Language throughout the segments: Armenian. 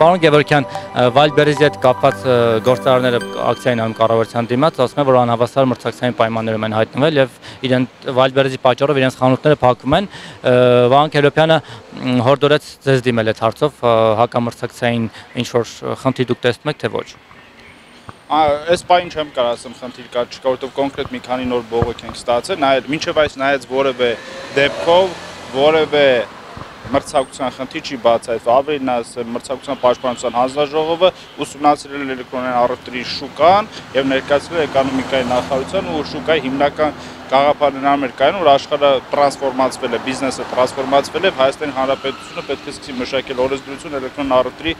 Պարոն Գևորգյան, Վայլբերիզի հետ կապված գործարարները ակցիային անում կառավարության դիմաց, ասում են, որ անհավասար մրցակցային պայմաններում են հայտնվել եւ իրենք Վայլբերիզի պատճառով իրենց խանութները փակում են։ Վահան Քերոբյանը հորդորեց ձեզ դիմել այդ հարցով, հակամրցակցային ինչ որ խնդիր դուք տեսնում եք, թե ոչ։ Այս պայն չեմ կարող ասեմ խնդիր կա, չկա, որովհետեւ կոնկրետ մի քանի նոր բողոք ենք ստացել, նայել, մինչեւ այս նայած որևէ դեպքով, որևէ մրցակցության խնդիր չի բացահայտվել, ավելին ասեմ, մրցակցության պաշտպանության հանձնաժողովը ուսումնասիրել է էլեկտրոնային առևտրի շուկան եւ ներկայացրել էկոնոմիկայի նախարարության ու շուկայի հիմնական գաղափարներն էր կայանում, որ աշխարհը տրանսֆորմացվել է, բիզնեսը տրանսֆորմացվել է, Հայաստանի Հանրապետությունը պետք է սկսի մշակել օրենսդրություն էլեկտրոն առևտրի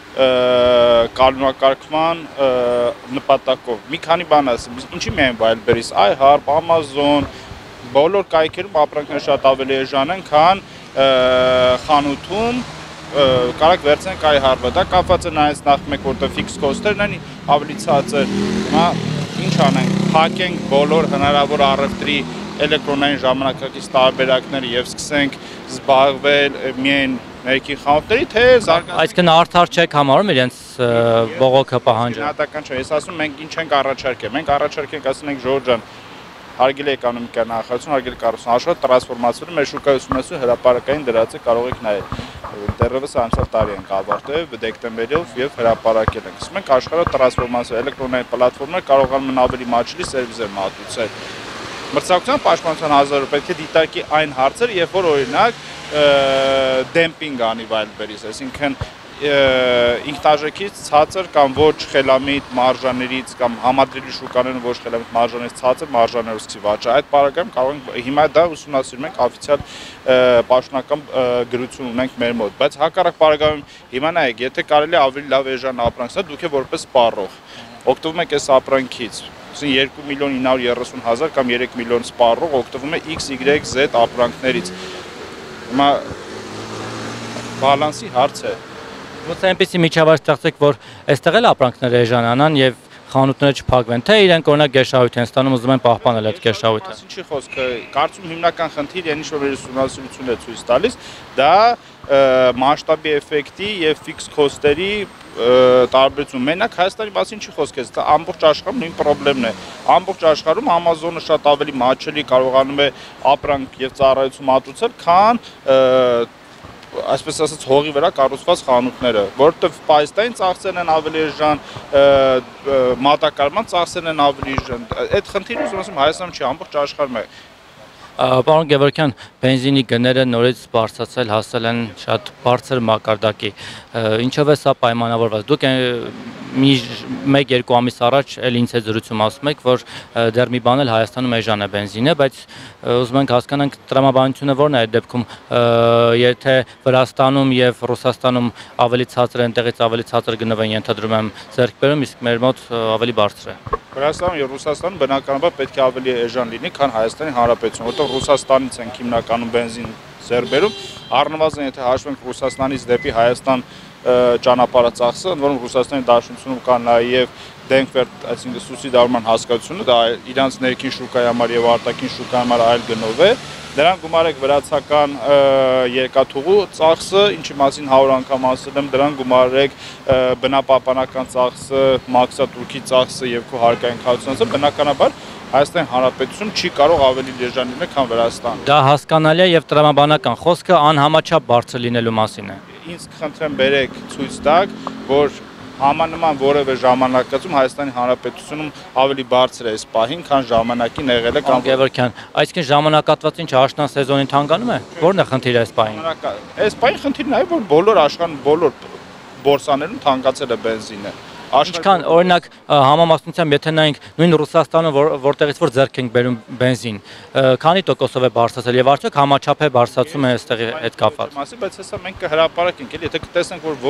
կանոնակարգման նպատակով։ Մի քանի բան ասեմ, ինչի միայն Wildberries, iHerb, Amazon, բոլոր կայքերում ապրանքները շատ ավելի էժան են, քան խանութում կարակ վերցնենք iHerb-ը, դա կապված է նայած նախ մեկ որտեղ ֆիքս կոստերն են ավելի ցածր, հիմա ինչ անենք, փակենք բոլոր հնարավոր առևտրի էլեկտրոնային ժամանակակից տարբերակները եւ սկսենք զբաղվել միայն ներքին խանութների, թե զարգացնել։ Այսինքն արդար չեք համարում իրենց բողոքը պահանջը։ Գնահատական չէ, ես ասում մենք ինչ ենք առաջարկել։ Մենք առաջարկենք, ասում ենք Ժորժ ջան, հարգելի էկոնոմիկայի նախարարություն, հարգելի կառույցն, աշխարհը տրանսֆորմացիա մեր շուկայի ուսումնասիրություն հրապարակային դրած է, կարող եք նայել։ Դեռևս անցյալ տարի ենք ավարտել դեկտեմբերով եւ հրապարակել ենք։ Ասում ենք աշխարհը տրանսֆորմացիա էլեկտրոնային պլատֆորմներ կարողանում են ավելի մատչելի սերվիսներ մատուցել։ Մրցակցության պաշտպանության հանձնաժողովը պետք է դիտարկի այն հարցերը, երբ որ օրինակ դեմպինգ անի Wildberries, այսինքն ինքնարժեքից ցածր կամ ոչ խելամիտ մարժաներից կամ համադրելի շուկաներում ոչ խելամիտ մարժաներից ցածր մարժաներով սկսի վաճառել։ Այդ պարագայում կարող ենք հիմա դա ուսումնասիրում ենք օֆիցիալ պաշտոնական գրություն ունենք մեր մոտ, բայց հակառակ պարագայում հիմա նայեք, եթե կարելի է ավելի լավ էժան ապրանք ստանալ, դուք որպես սպառող օգտվում եք այս ապրանքից, 2.930.000 կամ 3 միլիոն սպառող օգտվում է XYZ ապրանքներից։ Հիմա բալանսի հարց է։ Ոնց այնպեսի միջավայր ստեղծեք, որ այստեղ էլ ապրանքները էժանանան եւ խանութները չփակվեն, թե իրենք օրինակ գերշահույթ են ստանում, ուզում են պահպանել այդ գերշահույթը։ Ինչի խոսքը, կարծում հիմնական խնդիրը ինչ որ ուսումնասիրությունն է ցույց տալիս, դա մասշտաբի էֆեկտի եւ ֆիքս կոստերի տարբերություն։ Մենակ Հայաստանի մասին չի խոսքես, դա ամբողջ աշխարհում նույն խնդիրն է։ Ամբողջ աշխարհում Amazon-ը շատ ավելի մատչելի կարողանում է ապրանք եւ ծառայություն մատուցել, քան այսպես ասած հողի վրա կառուցված խանութները, որովհետև պայստային ծախսերն են ավելի էժան, մատակարարման ծախսերն են ավելի էժան։ Այդ խնդիրը ուզում ասեմ Հայաստանում չի, ամբողջ աշխարհում է։ Պարոն Գևորգյան, բենզինի գները նորից բարձրացել հասել են շատ բարձր մակարդակի։ Ինչով է սա պայմանավորված։ Դուք մեկ-երկու ամիս առաջ էլ ինձ հետ զրույցում ասում եք, որ դեռ մի բան էլ Հայաստանում էժան է բենզինը, բայց ուզում ենք հասկանանք տրամաբանությունը որն է այդ դեպքում, եթե Վրաստանում եւ Ռուսաստանում ավելի ցածր են, տեղից ավելի ցածր գնով են ենթադրում եմ ձեռք բերում, իսկ մեր մոտ ավելի բարձր է։ Վրաստանում եւ Ռուսաստանում բնականաբար պետք է ավելի էժան լինի, քան Հայաստանի Հանրապետությունը, որտեղ Ռուսաստանից ենք հիմնականում բենզին ձեռք բերում, առնվազն եթե հաշվենք Ռուսաստանից դեպի Հայաստան ճանապարհածախսը, ընդ որում Ռուսաստանի Դաշնությունում կա նաեւ Դենքվերտ, այսինքն սուբսիդավորման հասկացությունը, դա իրանց ներքին շուկայի համար եւ արտաքին շուկայի համար այլ գնով է։ Դրան գումարեք վրացական երկաթուղու ծախսը, ինչի մասին 100 անգամ ասել եմ, դրան գումարեք բնապահպանական ծախսը, մաքսատուրքի ծախսը եւ քո հարկային քարտուղարը, բնականաբար Հայաստանի Հանրապետություն չի կարող ավելի էժան լինել, քան Վրաստանը։ Դա հասկանալի է եւ տրամաբանական խոսքը անհամաչափ բարձր լինելու մասին է։ Ինձ խնդրեմ բերեք ցույց տակ, որ Համանման որևէ ժամանակացում Հայաստանի Հանրապետությունում ավելի բարձր է այս պահին, քան ժամանակին եղել է կամ Գևորգյան, այսինքն ժամանակատված ինչ աշնան սեզոնին թանկանում է։ Որն է խնդիրը այս պահին։ Այս պահին խնդիրն է, որ բոլոր աշխարհում բոլոր բորսաներում թանկացել է բենզինը։ Ինչքան օրինակ համամասնությամբ եթե նայենք նույն Ռուսաստանը, որտեղից որ ձեռք ենք բերում բենզին, քանի տոկոսով է բարձրացել եւ արդյոք համաչափ է բարձրացում է այստեղի հետ կապված։ Բայց հեսա մենք կհրապարակենք, էլի, եթե կտեսնենք, որ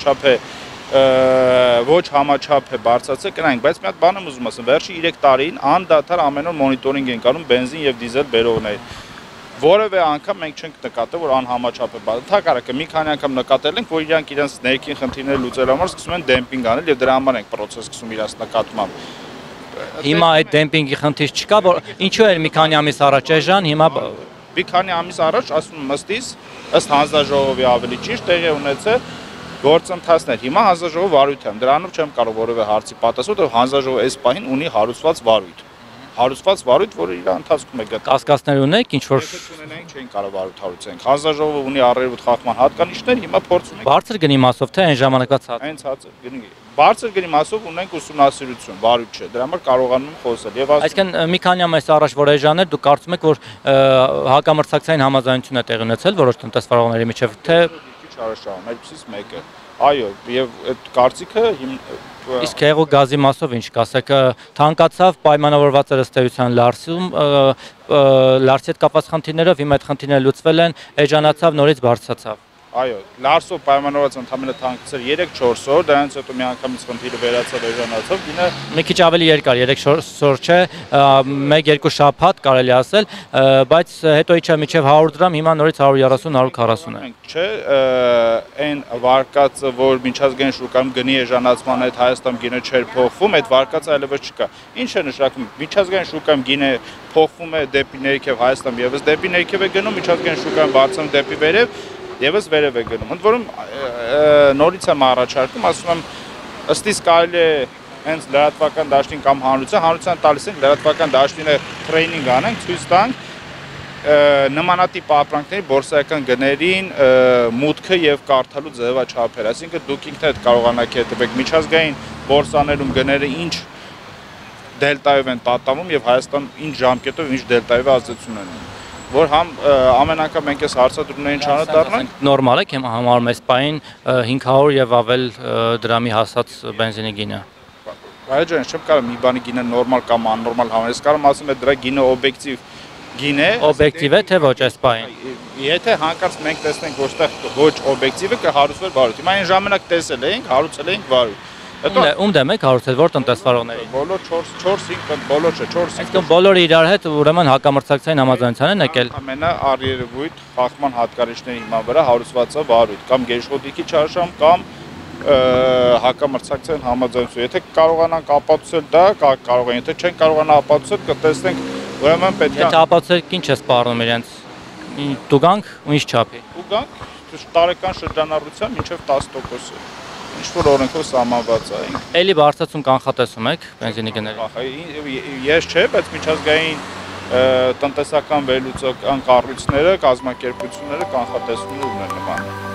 ոչ համաչափ է բարձրացել, կնայենք, բայց մի հատ բան եմ ուզում ասեմ, վերջի 3 տարին անդադար ամեն օր մոնիտորինգ ենք անում բենզին եւ դիզել բերողների։ Որևէ անգամ մենք չենք նկատել, որ անհամաչափ է բարձր։ Ընդհակառակը մի քանի անգամ նկատել ենք, որ իրանք իրենց ներքին խնդիրները լուծելու համար սկսում են դեմպինգ անել եւ դրա համար ենք process սկսում իրաց նկատմամբ։ Հիմա այդ դեմպինգի խնդիր չկա, որ ինչու էր մի քանի ամիս առաջ էժան, հիմա մի քանի ամիս առաջ ասում եմ ըստ հանձնաժողովի ավելի ճիշտ տեղի ունեցել գործընթացներ։ Հիմա հանձնաժողովը վարույթ եմ, դրանով չեմ կարող որևէ հարցի պատասխան, որովհետև հանձնաժողովը այս պահին ունի հարուցված վարույթ։ Հարուցված վարույթ, որը իր ընթացքում է գտնվում։ Կասկածներ ունեք, ինչ որ Եթե չունենայինք, չէին կարող վարույթ հարուցենք։ Հանձնաժողովը ունի առերևույթ խախտման հատկանիշներ, հիմա փորձում ենք բարձր գնի մասով թե այն ժամանակվա ցած։ այն ցածր գնի։ Բարձր գնի մասով ունենք ուսումնասիրություն, վարույթ չէ։ Դրա համար կարողանում եմ խոսել։ Եվ Այսինքն մի քանի ամիս առաջ որ էժաներ դուք կարծում եք որ հակամրցակցային համաձայնություն է տեղի ունեցել որոշ տնտեսվարողների միջև թե քիչ առաջ այլպիսից մեկը։ Այո, եւ այդ կարծիքը իսկ հեղուկ գազի մասով ինչ կասեք թանկացավ պայմանավորված էր ըստ էության Լարսում Լարսի հետ կապված խնդիրներով հիմա այդ խնդիրները լուծվել են էժանացավ նորից բարձրացավ Այո, Լարսով պայմանավորված ընդամենը թանկացել 3-4 օր, դրանից հետո միանգամից խնդիրը վերացավ էժանացավ, գինը մի քիչ ավելի երկար 3-4 օր չէ, 1-2 շաբաթ կարելի ասել, բայց հետո իջա մինչև 100 դրամ, հիմա նորից 130-140 է։ Չէ, այն վարկածը, որ միջազգային շուկայում գնի էժանացման հետ Հայաստանում գինը չէր փոխվում, այդ վարկածը այլևս չկա։ Ինչ է նշանակում, միջազգային շուկայում գինը փոխվում է դեպի ներքև Հայաստան, եւս դեպի ներքև է գնում, միջազգային շուկայում բարձրանում դեպի վերև Եվս վերև է գնում, ընդ որում նորից եմ առաջարկում, ասում եմ ըստ իս կարելի է հենց լրատվական դաշտին կամ հանրության տալիս ենք լրատվական դաշտինը տրեյնինգ անենք, ցույց տանք նմանատիպ ապրանքների բորսայական գներին մուտքը եւ կարդալու ձևաչափեր, այսինքն դուք ինքներդ կարողանաք հետևեք միջազգային բորսաներում գները ինչ դելտայով են պատտամում եւ Հայաստանում ինչ ժամկետով ինչ դելտայով ազդեցություն են որ համ ամեն անգամ մենք այս հարցադրումներին չանդրադառնանք նորմալ է համարում այս պահին 500 եւ ավել դրամի հասած բենզինի գինը Այո ջան, չեմ կարող մի բանի գինը նորմալ կամ աննորմալ համարել, ես կարող ասեմ դրա գինը օբյեկտիվ գին է օբյեկտիվ է թե ոչ այս պահին Եթե հանկարծ մենք տեսնենք որտեղ ոչ օբյեկտիվ է կհարուցվեր վարույթ հիմա այն ժամանակ տեսել էինք, հարուցել էինք վարույթ Ում դեմ եք հարուցել որ տնտեսվարողների Բոլոր 4-5 բոլոր չէ 4-5 Այսինքն բոլորը իրար հետ ուրեմն հակամրցակցային համաձայնության են եկել Ամենա առերևույթ խախտման հատկանիշների հիման վրա հարուցված է վարույթ կամ գերիշխոտիկի չարժամ կամ հակամրցակցային համաձայնություն Եթե կարողանանք ապացուցել դա կարող են եթե չեն կարողանա ապացուցել կտեսնենք ուրեմն պետք է Եթե ապացուցեք ինչ է սպառնում իրենց տուգանք ու ինչ չափի Տուգանք տարեկան շրջանառության մինչև 10% Ինչ-որ օրենքով սահմանված է Էլի բարձրացում կանխատեսում եք բենզինի գների Ես չէ, բայց միջազգային տնտեսական վերլուծական կառույցները, կազմակերպությունները կանխատեսումներ ունեն նման